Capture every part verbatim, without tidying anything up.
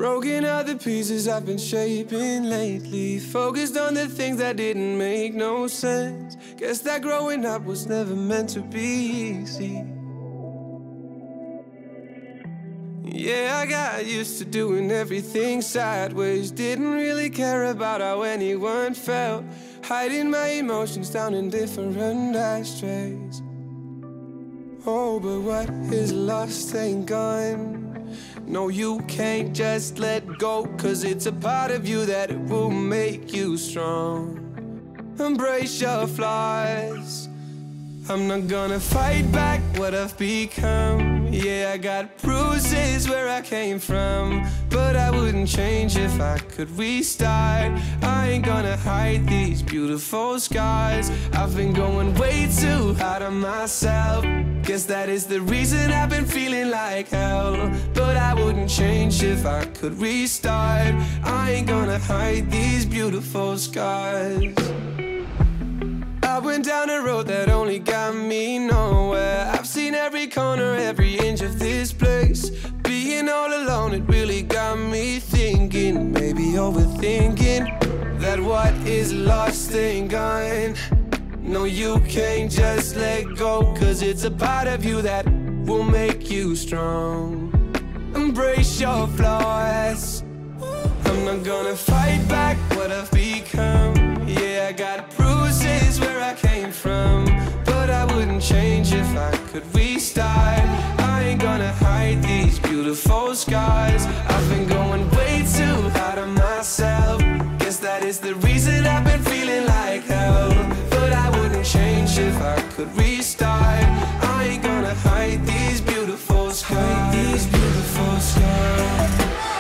Broken out the pieces I've been shaping lately. Focused on the things that didn't make no sense. Guess that growing up was never meant to be easy. Yeah, I got used to doing everything sideways. Didn't really care about how anyone felt. Hiding my emotions down in different ashtrays. Oh, but what is lost ain't gone. No, you can't just let go, 'cause it's a part of you that it will make you strong. Embrace your flaws. I'm not gonna fight back what I've become. Yeah, I got bruises where I came from, but I wouldn't change if I could restart. I ain't gonna hide these beautiful scars. I've been going way too hard on myself. Guess that is the reason I've been feeling like hell. But I wouldn't change if I could restart. I ain't gonna hide these beautiful scars. I went down a road that only got me nowhere. I've seen every corner, every inch of this place. Being all alone, it really got me thinking, maybe overthinking, that what is lost ain't gone. No, you can't just let go, 'cause it's a part of you that will make you strong. Embrace your flaws. I'm not gonna fight back what I've become. Yeah, I got bruises where I came from, but I wouldn't change if I could restart. I ain't gonna hide these beautiful scars. I've been going way too hard on myself. Guess that is the reason I've been feeling like hell. But I wouldn't change if I could restart. I ain't gonna hide these beautiful scars. Hide these beautiful scars.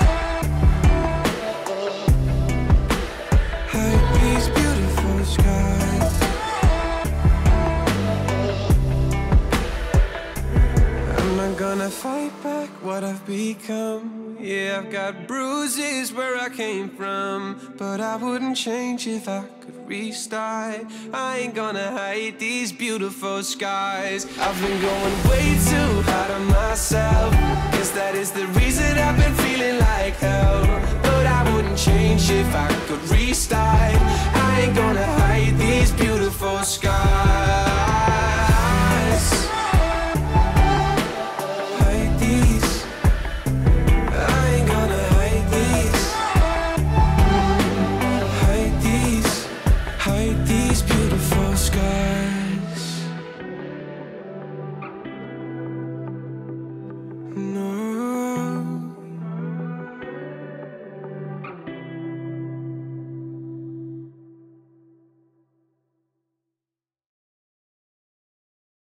Gonna fight back what I've become. Yeah, I've got bruises where I came from, but I wouldn't change if I could restart. I ain't gonna hide these beautiful scars. I've been going way too hard on myself. Guess that is the reason I've been feeling like hell. But I wouldn't change if I could restart. I ain't gonna hide these beautiful scars. No.